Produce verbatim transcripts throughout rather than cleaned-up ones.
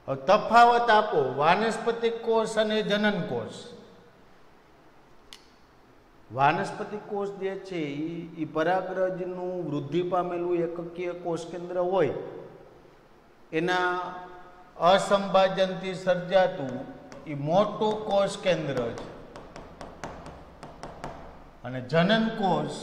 હવે તફાવત આપો વાનસ્પતિક કોષ અને જનન કોષ. વાનસ્પતિક કોષ જે છે એ પરાગરજનું વૃદ્ધિ પામેલું એકકીય કોષ કેન્દ્ર હોય એના અસંભાજનથી સર્જાતું એ મોટું કોષ કેન્દ્ર છે. અને જનન કોષ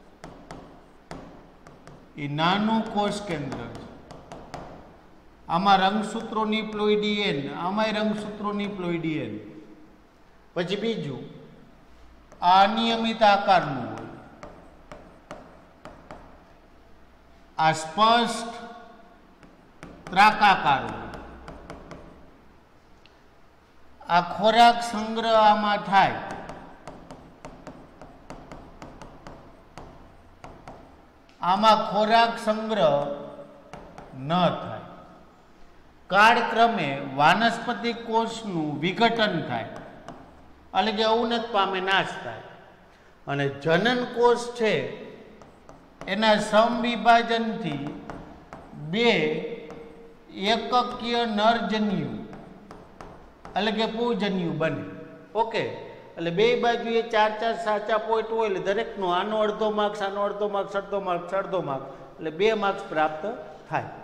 એ નાનું કોષ કેન્દ્ર છે. આમાં રંગસૂત્રોની પ્લોઇડિયન, આમાંય રંગસૂત્રોની પ્લોઇડિયન. પછી બીજું આ અનિયમિત આકારનું હોય, આ સ્પષ્ટ ત્રાકાકાર હોય. આ ખોરાક સંગ્રહ આમાં થાય. આમાં ખોરાક સંગ્રહ ન થાય. કાળક્રમે વાનસ્પતિક કોષનું વિઘટન થાય, એટલે કે અવનત પામે નાશ થાય. અને જનન કોષ છે એના સમવિભાજનથી બે એકકીય નરજન્યુ એટલે કે પૂજન્યુ બને. ઓકે, એટલે બે બાજુએ ચાર ચાર સાચા પોઈન્ટ હોય એટલે દરેકનો આનો અડધો માર્ક્સ, આનો અડધો માર્ક્સ, અડધો માર્ક્સ, અડધો માર્ક્સ, એટલે બે માર્ક્સ પ્રાપ્ત થાય.